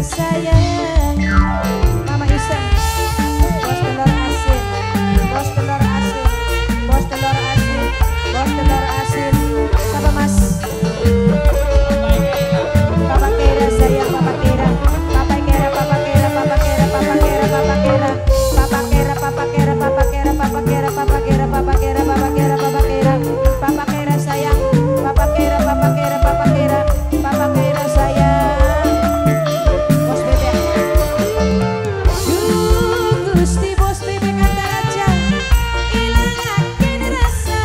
sayang. Mama Isa, bos telur asin, bos telur asin, bos telur asin, bos telur asin. Siapa mas? Papa Kera sayang, Papa Kera, Papa Kera, Papa Kera, Papa Kera, Papa Kera, Papa Kera, Papa Kera, Papa Kera, Papa Kera, Papa Kera, Papa Kera, Papa Kera, Papa Kera, Papa Kera, Papa Kera sayang, Papa Kera, Papa Kera, Papa Kera, Papa Kera sayang. Bos bebek, Gusti bos bebek kata raja, ilangaken rasa,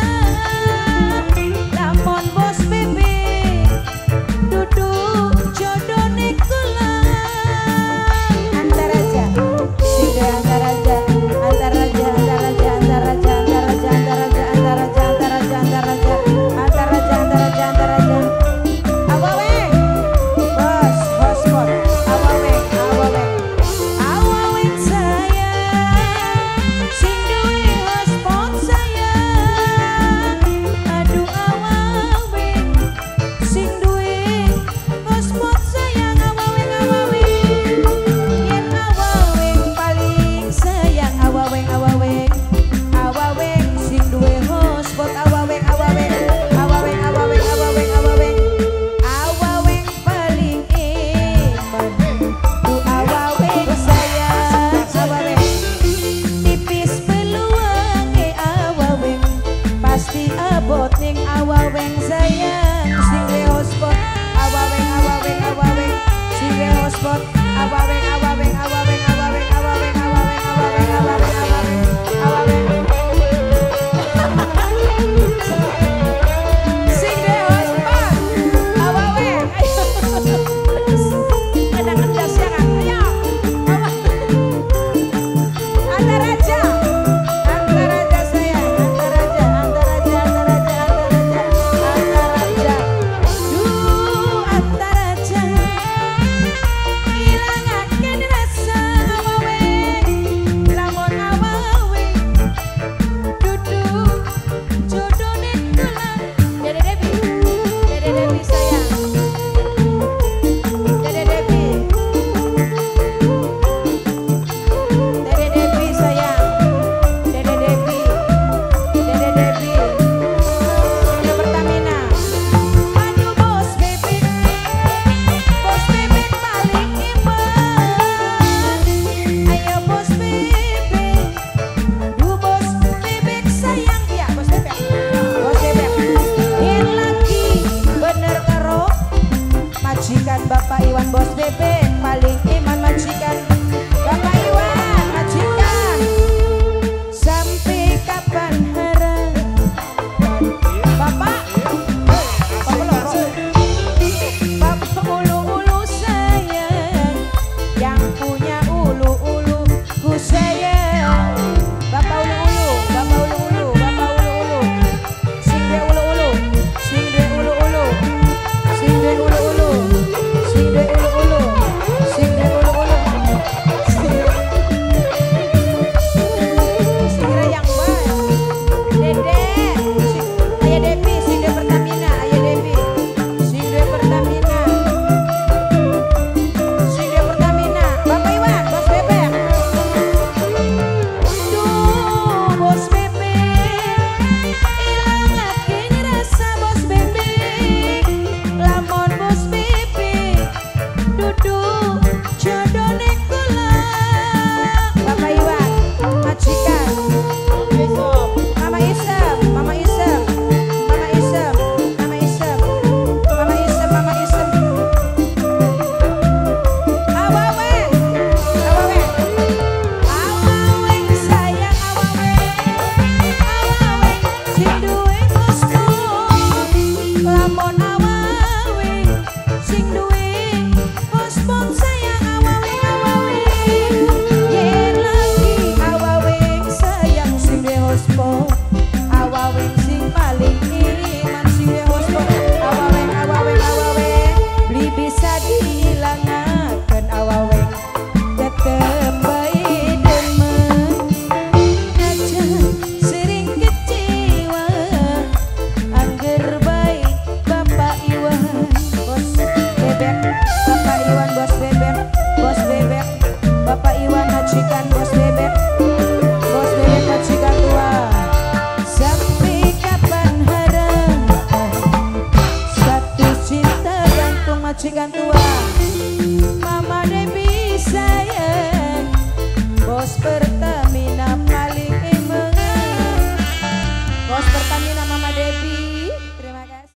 lamun bos bebek duduk jodone kula. Antar raja, sing antar raja, antar raja, antar raja, antar raja, antar raja, antar raja, antar raja, antar raja, antar raja, antar raja, antar raja, antar raja. Awaweng, bos, bos bos, awaweng, awaweng, awaweng sayang, sing duwe hotspot sayang. Aduh awaweng, sing duwe hotspot sayang, awaweng, awaweng, yen awaweng paling sayang, awaweng, awaweng, awaweng, sing duwe hotspot, awaweng, awaweng, awaweng, awaweng, awaweng, awaweng, awaweng paling iman, du awaweng sayang, awaweng, tipis peluange awaweng, pasti abot ning awaweng sayang, sing duwe hotspot, awaweng, awaweng, awaweng, sing duwe hotspot, awaweng, awaweng, awaweng, awaweng, awaweng, awaweng, awaweng, awaweng, awaweng, awaweng, sing duwe hotspot, awaweng, ayo, ada ngedas ya kan, ayo, antar raja, antar raja sayang, antar raja, antar raja, antar raja, antar raja, antar raja, duh antar raja, ilangaken majikan tua.